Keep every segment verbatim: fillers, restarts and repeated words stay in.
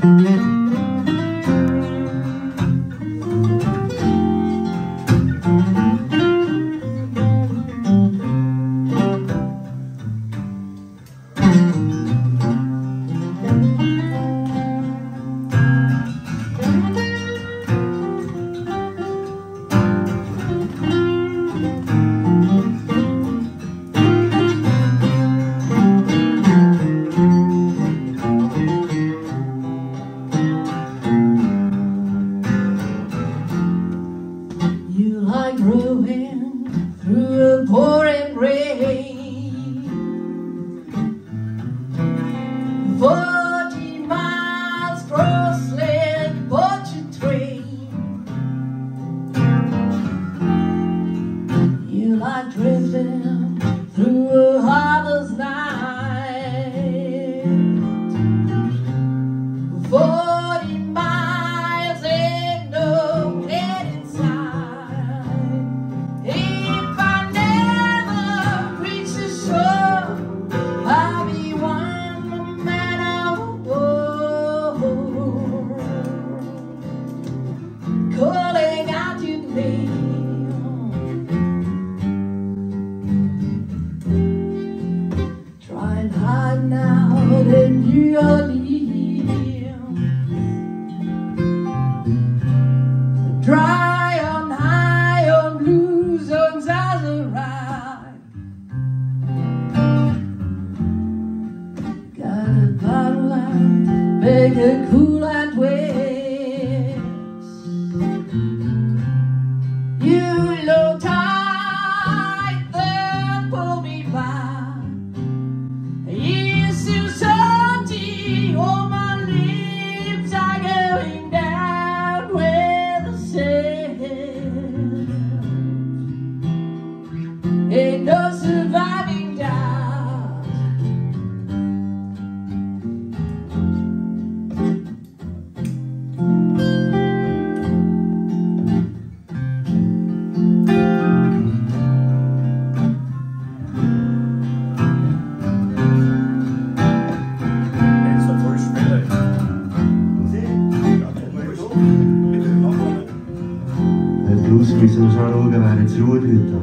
Som så låga världens rådhytta.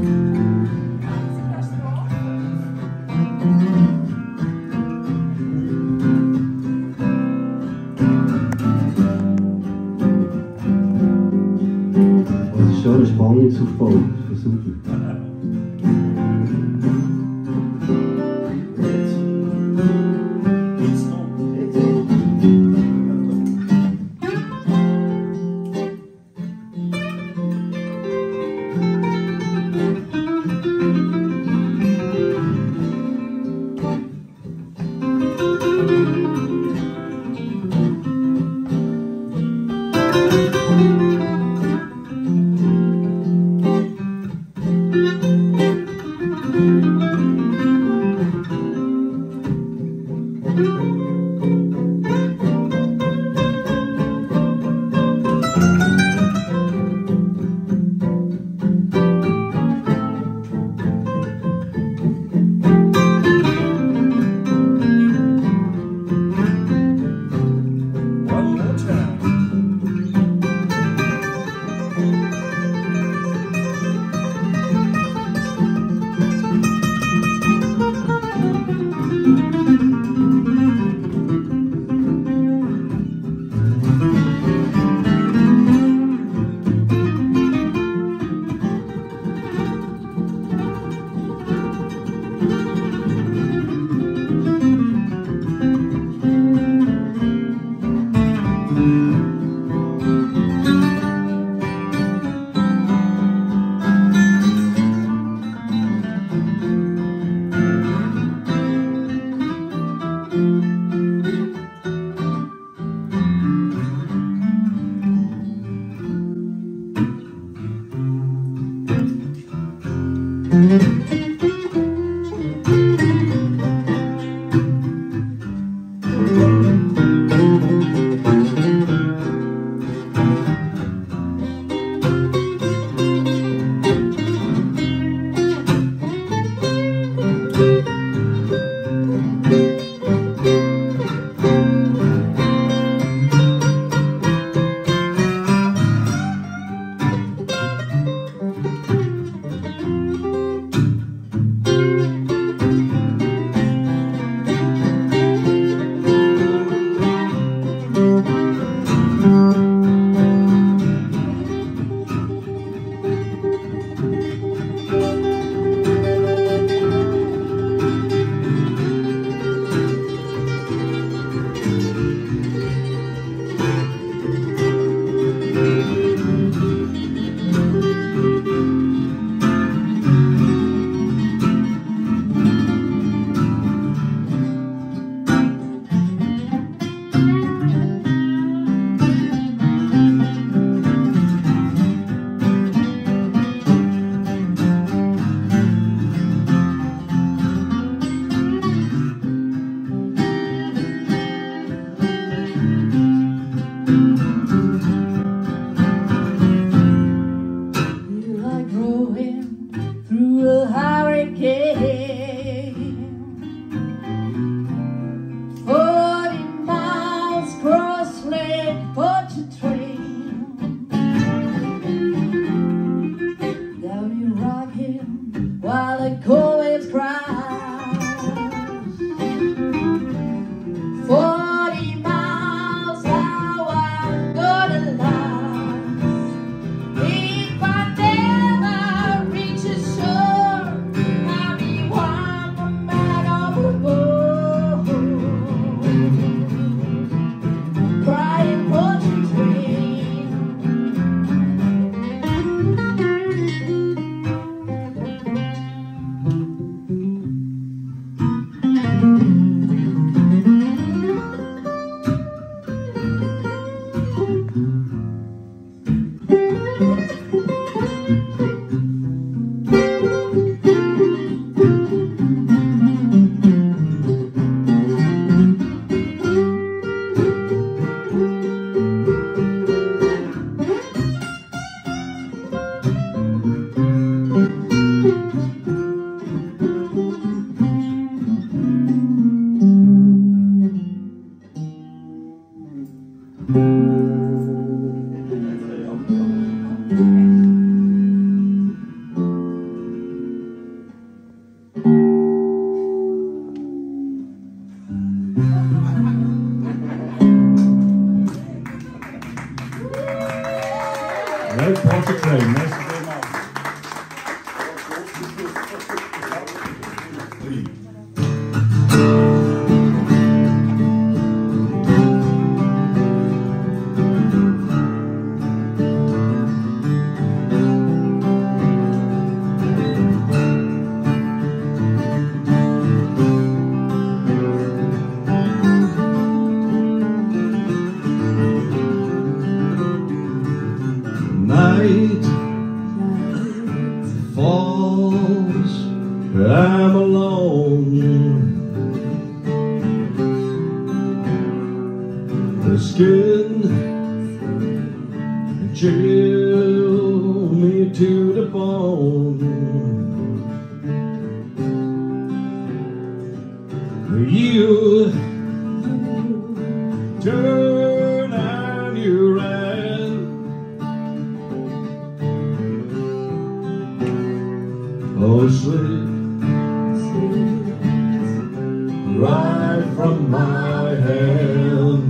Och så kör du spaningsuppbau för solen. again. Forty miles cross lake for the train. Down you rocking while the cold waves cry. Forty miles how I'm gonna last if I never reach the shore. I'll be one man overboard, crying for the train. Right, Porter Train, merci vraiment. Oui. Night falls, I'm alone. The skin chill me to the bone. You turn and you ran. Oh, sleep, right from my hand.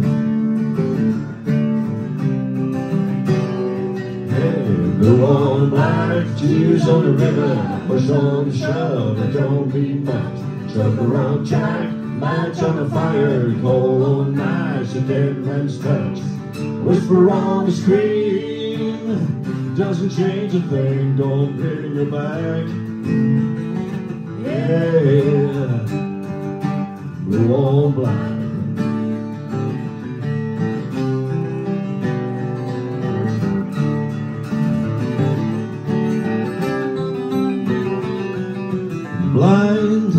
Hey, go on like tears on the river, push on the shove, it don't be much. Chug around Jack, match on the fire, cold on ice, a dead man's touch. Whisper on the screen, doesn't change a thing, don't bring her back. Yeah, blue on black. Blind,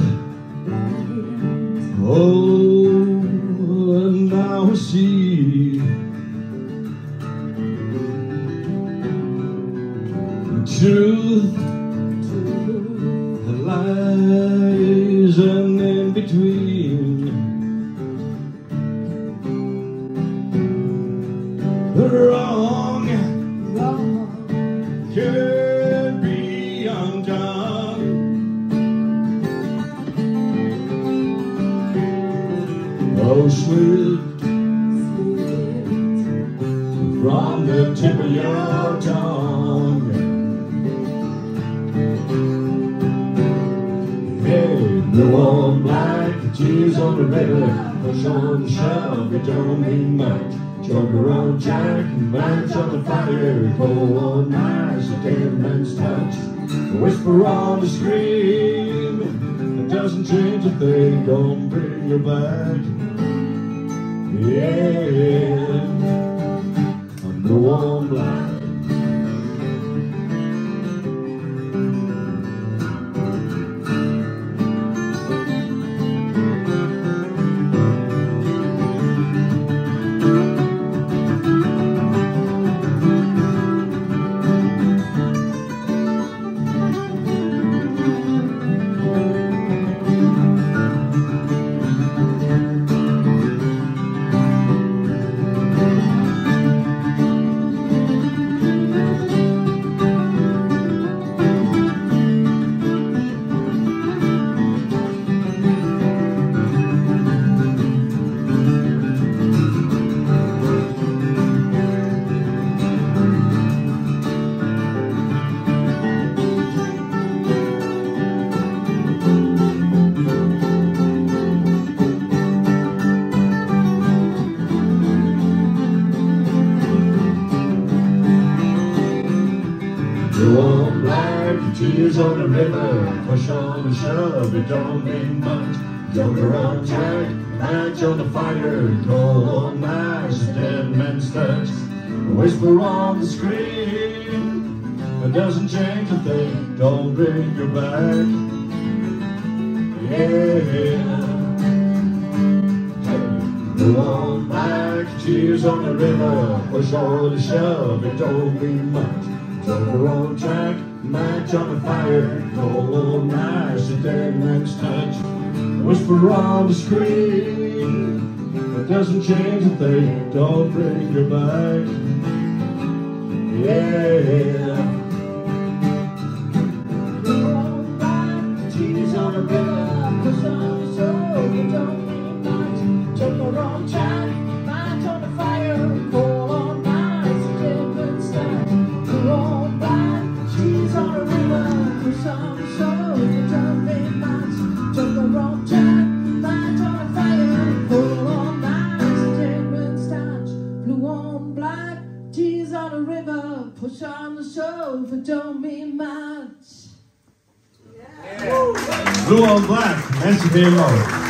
oh, and now I see truth, lies, and in between. Wrong, wrong can't be undone. Oh, sweet, from the tip of your tongue. Hey, blue on black, tears on the river, push on the shove, it don't mean much. Chug around Jack, match on the fire, cold on ice, a dead man's touch. Whisper on the screen, it doesn't change a thing, don't bring her back. Yeah, I'm blue on black. tears on the river, push on and shove, it don't mean much. Joker on Jack, match on the fire, cold on ice, a dead man's touch. Whisper on the screen, it doesn't change a thing, don't bring her back. Yeah. Blue on black, tears on the river, push on and shove, it don't mean much. Joker on track, match on the fire, cold on ice, a dead man's touch. Whisper on the screen, it doesn't change a thing, don't bring her back. Yeah. Blue on black, tears on the river, push on the shove, it don't mean much. Joker on track, match on the fire, cold on ice, a dead man's touch. Blue on black, tears on the river, push on the shove, it don't mean much. Joker on track, match on the fire, cold on ice, a dead man's touch. Blue on black, tears on the river, push on the shove, it don't mean much. Blue on black, merci bien.